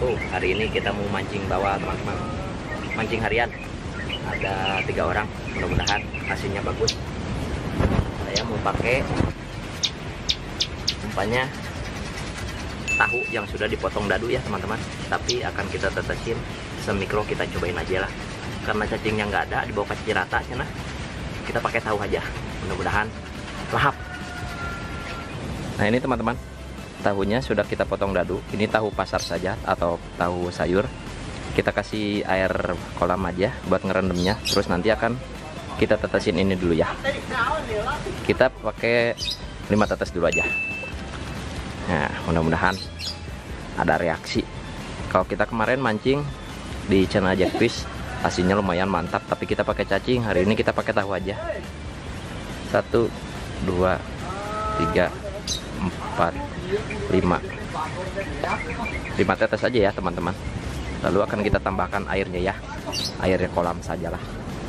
Hari ini kita mau mancing bawah teman-teman, mancing harian. Ada 3 orang, mudah-mudahan hasilnya bagus. Saya mau pakai umpannya tahu yang sudah dipotong dadu ya teman-teman, tapi akan kita tetesin semikro, kita cobain aja lah. Karena cacingnya nggak ada, dibawa kacang rata cina, kita pakai tahu aja, mudah-mudahan lahap. Nah ini teman-teman, tahunya sudah kita potong dadu. Ini tahu pasar saja atau tahu sayur. Kita kasih air kolam aja buat ngerendamnya, terus nanti akan kita tetesin ini dulu ya. Kita pakai 5 tetes dulu aja. Nah mudah-mudahan ada reaksi. Kalau kita kemarin mancing di channel Jackfish, hasilnya lumayan mantap, tapi kita pakai cacing. Hari ini kita pakai tahu aja. 1, 2, 3, 4, 5 tetes aja ya teman-teman. Lalu akan kita tambahkan airnya ya, airnya kolam sajalah.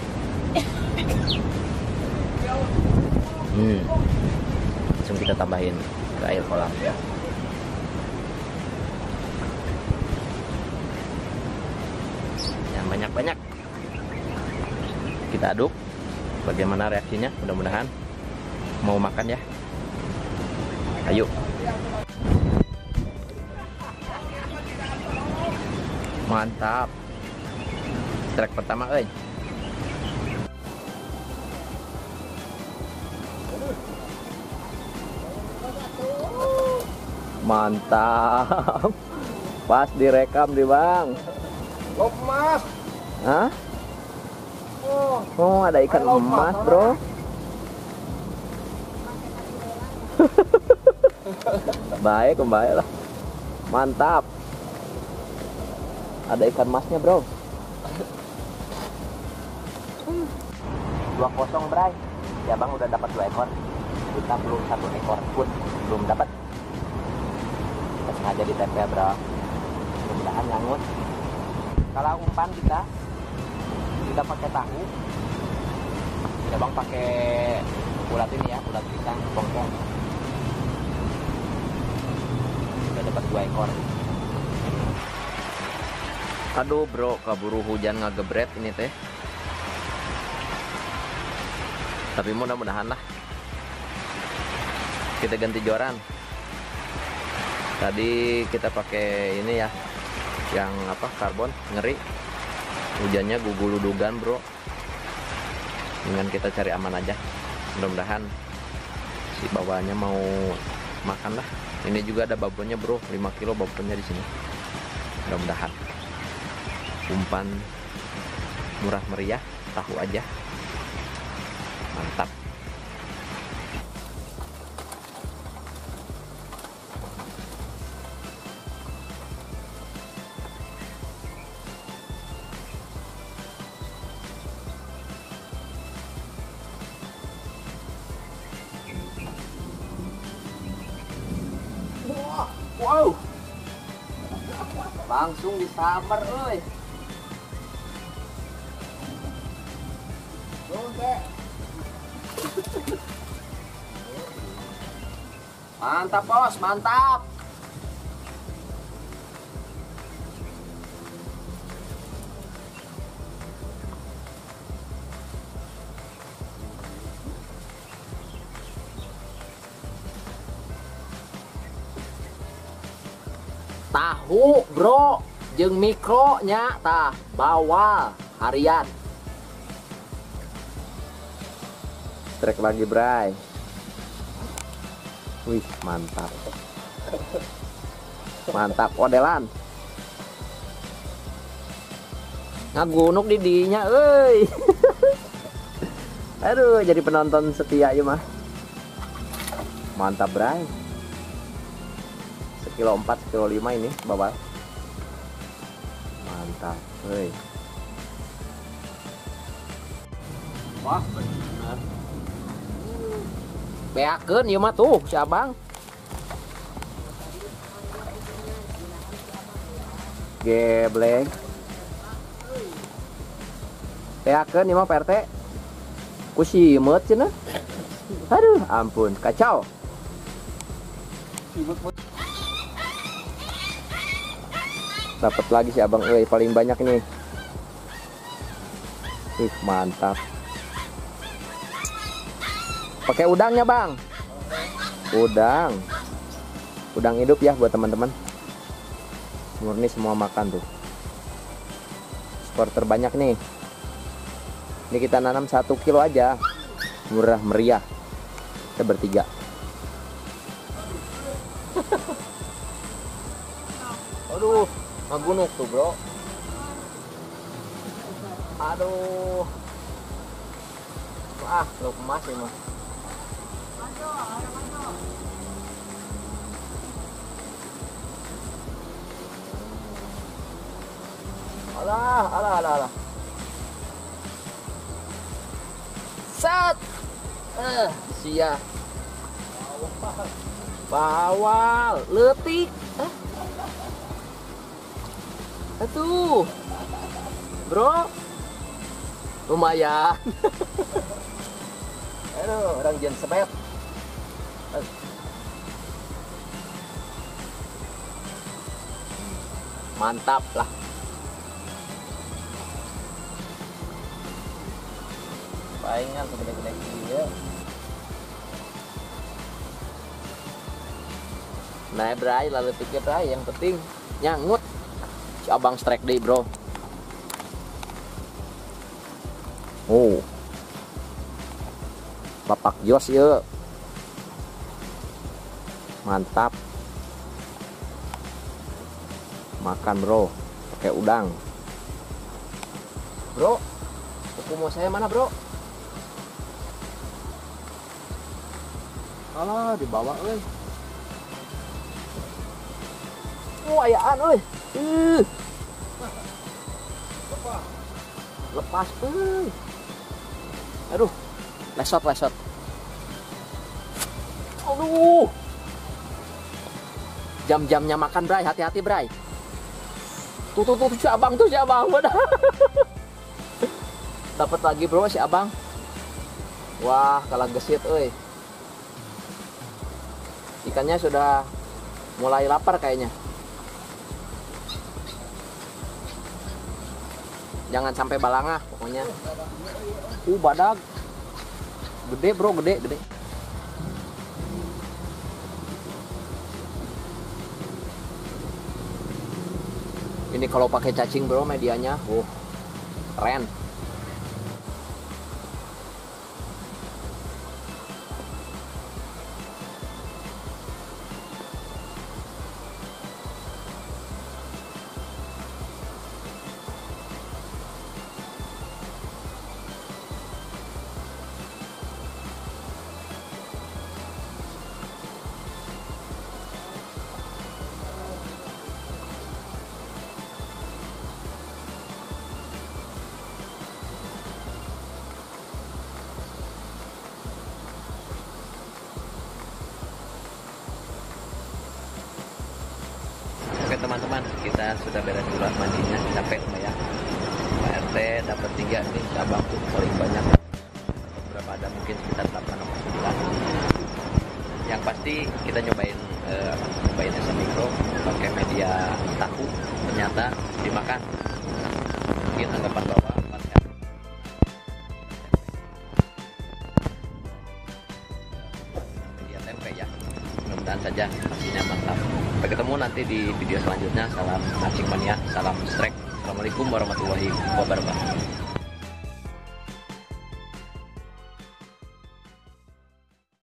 Langsung kita tambahin ke air kolam. Yang banyak-banyak kita aduk. Bagaimana reaksinya? Mudah-mudahan mau makan ya. Ayo. Mantap. Strike pertama, euy. Mantap. Pas direkam di Bang. Lop mas. Hah? Oh, ada ikan emas, bro. Baik, kembali lah. Mantap. Ada ikan emasnya, bro. 2-0, Bray. Ya Bang udah dapat 2 ekor. Kita belum 1 ekor pun belum dapat. Kita sengaja di TP, bro. Mudah-mudahan nyangut. Kalau umpan kita pakai tahu. Ya Bang pakai ulat ini ya, ulat pisang pongpong. Udah dapat 2 ekor. Aduh bro, kaburu hujan ngagebret ini teh. Tapi mudah-mudahan lah. Kita ganti joran. Tadi kita pakai ini ya, yang apa, karbon, ngeri. Hujannya guguludugan bro. Dengan kita cari aman aja. Mudah-mudahan si bawahnya mau makan lah. Ini juga ada babonnya bro, 5 kilo babonnya di sini. Mudah-mudahan. Umpan murah meriah, tahu aja. Mantap. Wow. Langsung disambar euy. Mantap bos, mantap. Tahu bro, jeung mikronya tah bawal harian. Trek lagi bray. Wih mantap. Mantap odelan. Ngagunuk di dinya euy. Aduh jadi penonton setia ya mah. Mantap bray. Sekilo 4, sekilo 5 ini babal. Mantap euy. Wah bener. Beakeun ieu mah tuh si Abang. Gebleng. Beakeun ieu mah Pak RT. Ku simeut cenah. Aduh, ampun, kacau. Dapat lagi si abang, paling banyak ini. Mantap. Pakai udangnya bang. Udang hidup ya buat teman-teman. Murni semua makan tuh. Skor terbanyak nih. Ini kita nanam 1 kilo aja. Murah meriah. Kita bertiga. Aduh, magunuk tuh bro. Aduh. Lo emas ya mah. Alah. Sat. Sia. Bawal, letik. Aduh. Bro. Lumayan. Aduh, orang jen sebet. Mantap lah. Palingan segede-gede dia. Nah, bray, lalu pikir bray, yang penting nyangut. Si abang strike deh, bro. Oh. Bapak Jos ya. Mantap. Makan, bro. Pakai udang. Bro, buku mau saya mana, bro? Alah, dibawa euy. Ayaan euy. Lepas euy. Aduh, lesot. Aduh. Jam-jamnya makan, bray. Hati-hati, bray. Tuh si abang benar. Dapat lagi, bro, si abang. Wah, kalah gesit euy. Ikannya sudah mulai lapar kayaknya. Jangan sampai balangah pokoknya. Badag. Gede, bro, gede. Ini kalau pakai cacing, bro, medianya. Keren. Oke teman-teman, kita sudah beres dulu mandinya, capek lumayan. Pak RT dapat 3 nih, cabang tuh paling banyak. Berapa ada mungkin sekitar 8 atau 9. Yang pasti kita nyobain SM Mikro pakai media tahu, ternyata dimakan. Mungkin anggapan bawah media tempe ya. Mudah-mudahan saja hasilnya mantap. Sampai ketemu nanti di video selanjutnya. Salam mancing mania, salam strike. Assalamualaikum warahmatullahi wabarakatuh.